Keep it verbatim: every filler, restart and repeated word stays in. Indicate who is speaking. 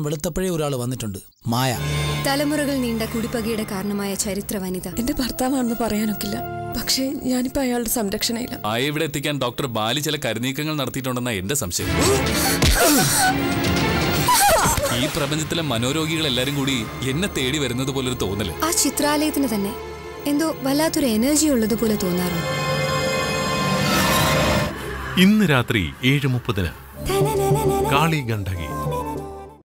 Speaker 1: നേരം വെളുത്തപ്പോഴേ ഒരാൾ വന്നിട്ടുണ്ട്. മായ.
Speaker 2: തലമുറകൾ നീണ്ട കുടിപ്പകയുടെ കാരണമായ ചരിത്ര വനിത.
Speaker 3: എന്റെ ഭർത്താവാണെന്ന് പറയാനൊക്കില്ല, പക്ഷേ ഞാനിപ്പോ അയാളുടെ സംരക്ഷണയില്ല.
Speaker 4: ആയ ഇവിടെ എത്തിക്കാൻ ഡോക്ടർ ബാലി ചില കരുനീക്കങ്ങൾ നടത്തിയിട്ടുണ്ടെന്ന എന്റെ സംശയം. ഈ പ്രപഞ്ചത്തിലെ മനോരോഗികൾ എല്ലാരും കൂടി എന്നെ തേടി വരുന്നത് പോലൊരു തോന്നല്.
Speaker 2: ആ ചിത്രാലയത്തിന് തന്നെ എന്തോ വല്ലാത്തൊരു എനർജി ഉള്ളതുപോലെ തോന്നാറുണ്ട്.
Speaker 5: ഇന്ന് രാത്രി ഏഴ് മുപ്പതിന് കാളി ഗണ്ഡകി.